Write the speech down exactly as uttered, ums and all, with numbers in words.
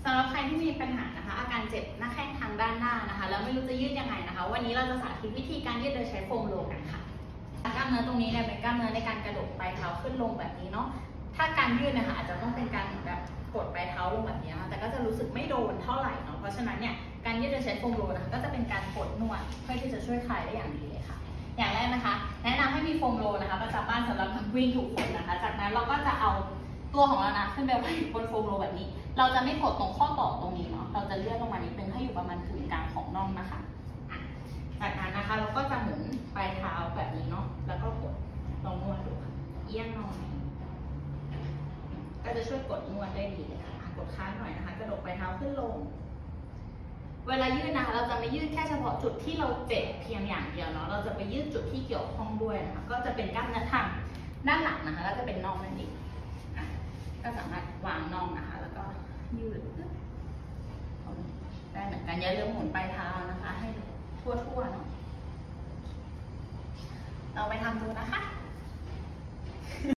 สำหรับใครที่มีปัญหานะคะอาการเจ็บหน้าแข้งทางด้านหน้านะคะแล้วไม่รู้จะยืดยังไงนะคะวันนี้เราจะสาธิตวิธีการยืดโดยใช้โฟมโรลกันค่ะกล้ามเนื้อตรงนี้เนี่ยเป็นกล้ามเนื้อในการกระโดดปลายเท้าขึ้นลงแบบนี้เนาะถ้าการยืดนะคะอาจจะต้องเป็นการแบบกดปลายเท้าลงแบบนี้นะคะแต่ก็จะรู้สึกไม่โดนเท่าไหร่เนาะเพราะฉะนั้นเนี่ยการยืดโดยใช้โฟมโรลนะคะก็จะเป็นการกดนวดเพื่อที่จะช่วยคลายได้อย่างดีเลยค่ะอย่างแรกนะคะแนะนำให้มีโฟมโรลนะคะประจำบ้านสำหรับนักวิ่งทุกคนนะคะจากนั้นเราก็จะเอาตัวของเรานะขึ้นไปไว้บนโฟมโรลแบบนี้เราจะไม่กดตรงข้อต่อตรงนี้เนาะเราจะเลื่อนลงมานิดนึงให้อยู่ประมาณถึงกลางของน่องนะคะจากนั้นนะคะเราก็จะหมุนปลายเท้าแบบนี้เนาะแล้วก็กดลองนวดดูค่ะเอี้ยงหน่อยก็จะช่วยกดนวดได้ดีเลยค่ะกดค้างหน่อยนะคะกระดกปลายเท้าขึ้นลงเวลายืดนะคะเราจะไม่ยืดแค่เฉพาะจุดที่เราเจ็บเพียงอย่างเดียวเนาะเราจะไปยืดจุดที่เกี่ยวข้องด้วยนะคะก็จะเป็นกล้ามเนื้อทางด้านหลังนะคะแล้วจะเป็นน่องนั่นเองก็สามารถวางน่องนะคะแล้วก็ยืดได้เหมือนกันอย่าลืมหมุนปลายเท้านะคะให้ทั่วๆเนาะเราไปทำดูนะคะ